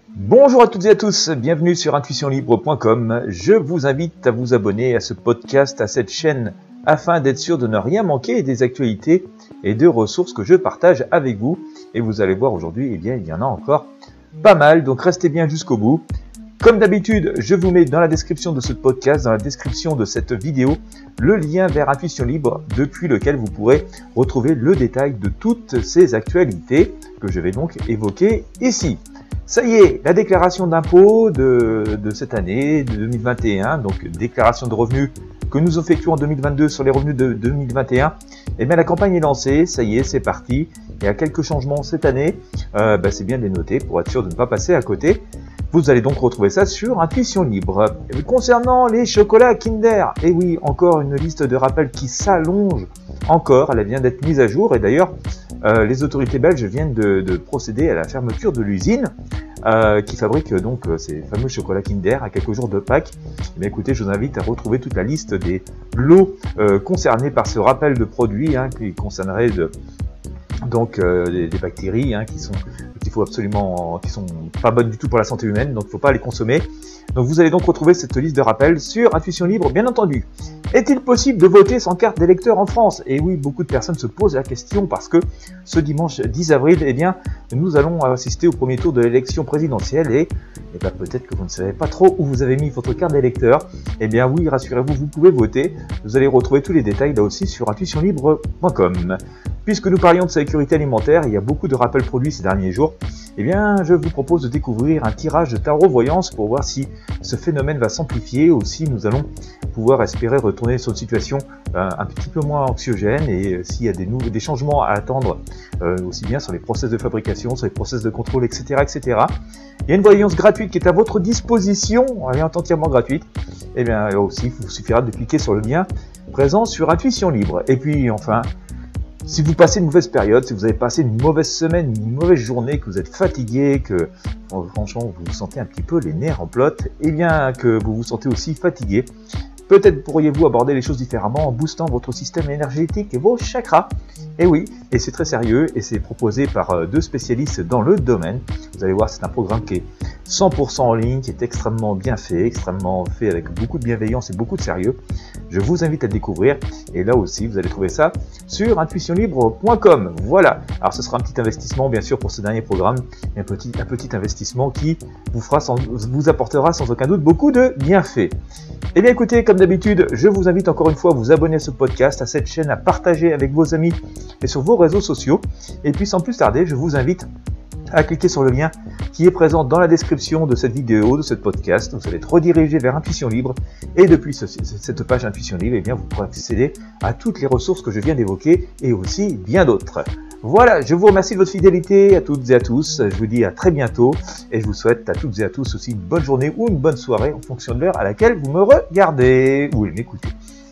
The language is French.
Bonjour à toutes et à tous, bienvenue sur intuitionlibre.com. Je vous invite à vous abonner à ce podcast, à cette chaîne, afin d'être sûr de ne rien manquer des actualités et de ressources que je partage avec vous. Et vous allez voir aujourd'hui, il y en a encore pas mal, donc restez bien jusqu'au bout. Comme d'habitude, je vous mets dans la description de ce podcast, dans la description de cette vidéo, le lien vers Intuition Libre, depuis lequel vous pourrez retrouver le détail de toutes ces actualités que je vais donc évoquer ici. Ça y est, la déclaration d'impôt de cette année, de 2021, donc déclaration de revenus que nous effectuons en 2022 sur les revenus de 2021, eh bien la campagne est lancée, ça y est, c'est parti. Il y a quelques changements cette année, c'est bien de les noter pour être sûr de ne pas passer à côté. Vous allez donc retrouver ça sur Intuition Libre. Et concernant les chocolats Kinder, et oui, encore une liste de rappels qui s'allonge encore, elle vient d'être mise à jour et d'ailleurs les autorités belges viennent de procéder à la fermeture de l'usine qui fabrique donc ces fameux chocolats Kinder à quelques jours de Pâques. Eh bien, écoutez, je vous invite à retrouver toute la liste des lots concernés par ce rappel de produits qui concernerait des bactéries qui sont pas bonnes du tout pour la santé humaine, donc il ne faut pas les consommer. Donc vous allez donc retrouver cette liste de rappels sur Intuition Libre, bien entendu. Est-il possible de voter sans carte d'électeur en France? Et oui, beaucoup de personnes se posent la question parce que ce dimanche 10 avril, eh bien, nous allons assister au premier tour de l'élection présidentielle et peut-être que vous ne savez pas trop où vous avez mis votre carte d'électeur. Eh bien oui, rassurez-vous, vous pouvez voter. Vous allez retrouver tous les détails là aussi sur intuitionlibre.com. Puisque nous parlions de sécurité alimentaire, il y a beaucoup de rappels produits ces derniers jours. Eh bien, je vous propose de découvrir un tirage de tarot-voyance pour voir si ce phénomène va s'amplifier ou si nous allons pouvoir espérer retourner sur une situation un petit peu moins anxiogène et s'il y a des changements à attendre aussi bien sur les process de fabrication, sur les process de contrôle, etc., etc. Il y a une voyance gratuite qui est à votre disposition, elle est entièrement gratuite. Eh bien, là aussi, il vous suffira de cliquer sur le lien présent sur Intuition Libre. Et puis, enfin, si vous passez une mauvaise période, si vous avez passé une mauvaise semaine, une mauvaise journée, que vous êtes fatigué, que franchement vous vous sentez un petit peu les nerfs en plot, et bien que vous vous sentez aussi fatigué, peut-être pourriez-vous aborder les choses différemment en boostant votre système énergétique et vos chakras. Et oui, et c'est très sérieux et c'est proposé par deux spécialistes dans le domaine. Vous allez voir, c'est un programme qui est 100% en ligne, qui est extrêmement bien fait, extrêmement fait avec beaucoup de bienveillance et beaucoup de sérieux. Je vous invite à le découvrir et là aussi vous allez trouver ça sur intuitionlibre.com. Voilà, alors ce sera un petit investissement bien sûr pour ce dernier programme, un petit investissement qui vous apportera sans aucun doute beaucoup de bienfaits. Eh bien écoutez, comme d'habitude, je vous invite encore une fois à vous abonner à ce podcast, à cette chaîne, à partager avec vos amis et sur vos réseaux sociaux. Et puis sans plus tarder, je vous invite à cliquer sur le lien qui est présent dans la description de cette vidéo, de ce podcast. Vous allez être redirigé vers Intuition Libre et depuis cette page Intuition Libre, eh bien, vous pourrez accéder à toutes les ressources que je viens d'évoquer et aussi bien d'autres. Voilà, je vous remercie de votre fidélité à toutes et à tous. Je vous dis à très bientôt et je vous souhaite à toutes et à tous aussi une bonne journée ou une bonne soirée en fonction de l'heure à laquelle vous me regardez ou m'écoutez.